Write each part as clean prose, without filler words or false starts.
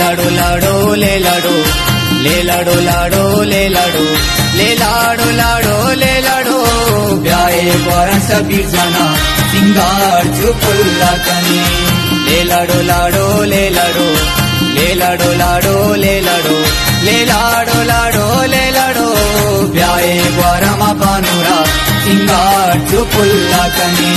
लाडो लाडो ले लाडो ले लाडो लाडो ले लाडो ले लाडो लाडो ले लाडो ब्याहे द्वारा सबीर जाना सिंगार चुपुल्ला कने ले लाडो लाडो ले लाडो ले लाडो लाडो ले लाडो ले लाडो लाडो ले लाडो ब्याहे द्वारा मा बानुरा सिंगार चुपुल्ला कने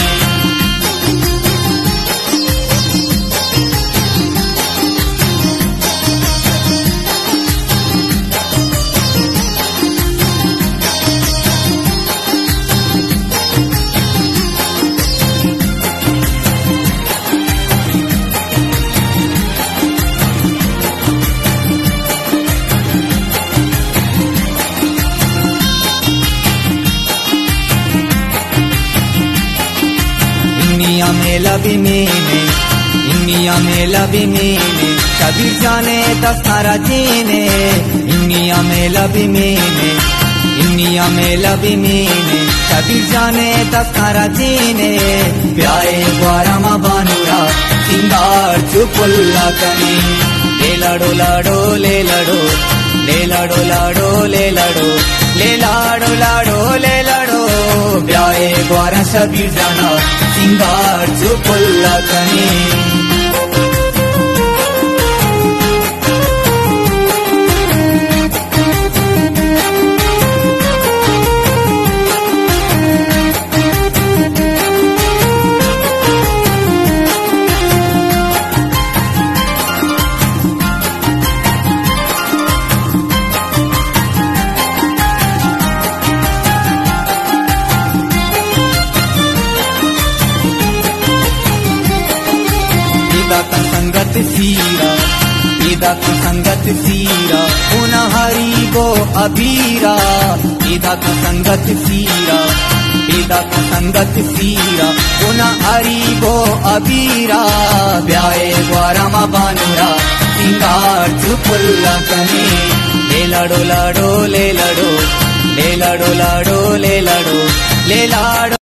मेला भी मैंने इंडिया मेला भी मैंने कबीर जाने दस्तारा जीने इंडिया मेला भी मैंने इंडिया मेला भी मैंने कबीर जाने दस्तारा जीने ब्याहे द्वारा मा बानुरा सिंगार चुपुल्ला कने ले लाडो लाडो ले लाडो ले लाडो लाडो ले लाडो ले लाडो लाडो ले लाडो ब्याहे द्वारा सबीर जाना सिंगार चुपुल्ला कने का संगत सीरा ईदा का संगत सीरा पुन हरी गो अबीरा ईदा का संगत सीरा ईदा का संगत सीरा पुन हरी गो अबीरा ब्याहे द्वारा मा बानुरा सिंगार चुपुल्ला कने ले लाडो लाडो ले लाडो ले लाडो लाडो ले लाडो ले लाडो